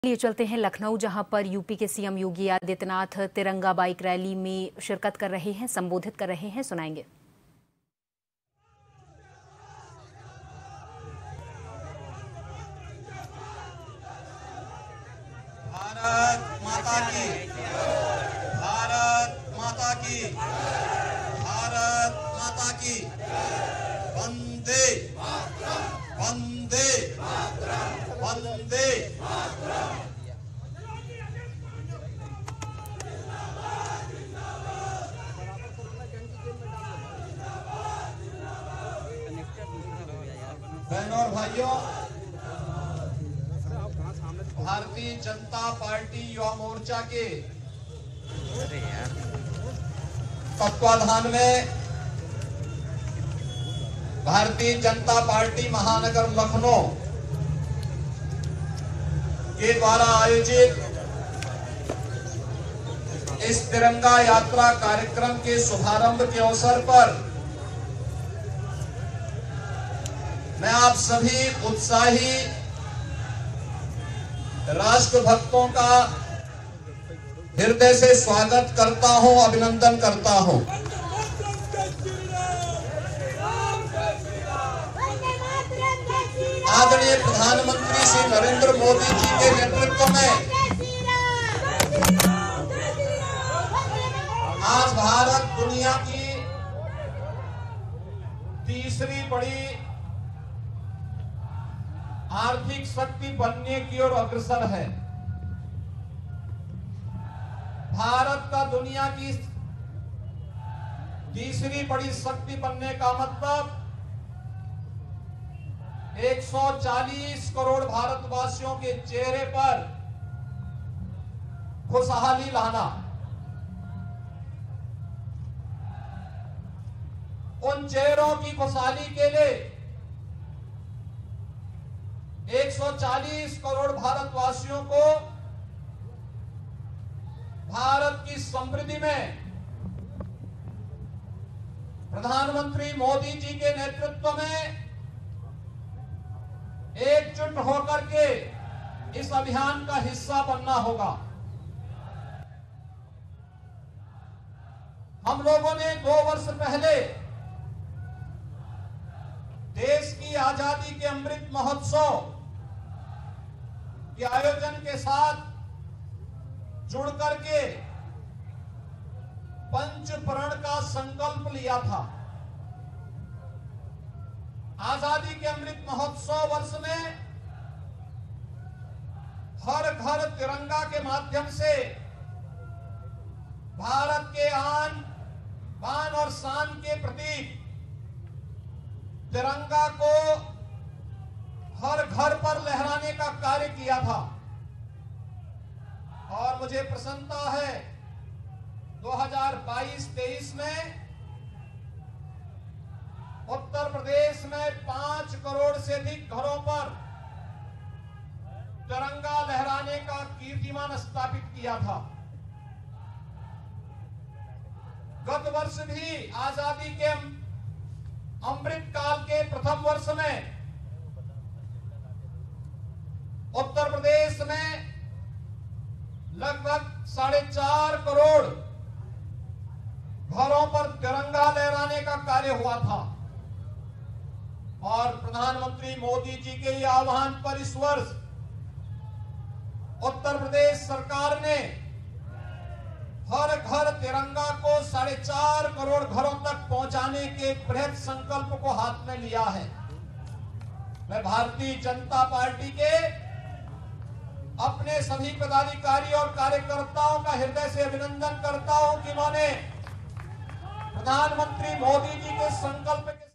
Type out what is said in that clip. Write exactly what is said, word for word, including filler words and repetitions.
लिए चलते हैं लखनऊ, जहां पर यूपी के सीएम योगी आदित्यनाथ तिरंगा बाइक रैली में शिरकत कर रहे हैं, संबोधित कर रहे हैं। सुनाएंगे। भारत माता की, भारत माता की, भारत माता की, वंदे वंदे वंदे। बहनों और भाइयों, भारतीय जनता पार्टी युवा मोर्चा के तत्वाधान में भारतीय जनता पार्टी महानगर लखनऊ के द्वारा आयोजित इस तिरंगा यात्रा कार्यक्रम के शुभारंभ के अवसर पर मैं आप सभी उत्साही राष्ट्र भक्तों का हृदय से स्वागत करता हूं, अभिनंदन करता हूं। आदरणीय प्रधानमंत्री श्री नरेंद्र मोदी जी के नेतृत्व में आज भारत दुनिया की तीसरी बड़ी आर्थिक शक्ति बनने की ओर अग्रसर है। भारत का दुनिया की तीसरी बड़ी शक्ति बनने का मतलब एक सौ चालीस करोड़ भारतवासियों के चेहरे पर खुशहाली लाना। उन चेहरों की खुशहाली के लिए एक सौ चालीस करोड़ भारतवासियों को भारत की समृद्धि में प्रधानमंत्री मोदी जी के नेतृत्व में एकजुट होकर के इस अभियान का हिस्सा बनना होगा। हम लोगों ने दो वर्ष पहले देश की आजादी के अमृत महोत्सव के आयोजन के साथ जुड़ करके पंच प्रण का संकल्प लिया था। आजादी के अमृत महोत्सव वर्ष में हर घर तिरंगा के माध्यम से भारत के आन बान और शान के प्रतीक तिरंगा को हर घर पर लहराने का कार्य किया था। और मुझे प्रसन्नता है दो हज़ार बाईस तेईस में उत्तर प्रदेश में पांच करोड़ से अधिक घरों पर तिरंगा लहराने का कीर्तिमान स्थापित किया था। गत वर्ष भी आजादी के अमृत काल के प्रथम वर्ष में उत्तर प्रदेश में लगभग साढ़े चार करोड़ घरों पर तिरंगा लहराने का कार्य हुआ था। और प्रधानमंत्री मोदी जी के ये आह्वान पर इस वर्ष उत्तर प्रदेश सरकार ने हर घर तिरंगा को साढ़े चार करोड़ घरों तक पहुंचाने के बृहद संकल्प को हाथ में लिया है। मैं भारतीय जनता पार्टी के अपने सभी पदाधिकारी और कार्यकर्ताओं का हृदय से अभिनंदन करता हूं कि उन्होंने प्रधानमंत्री मोदी जी के संकल्प के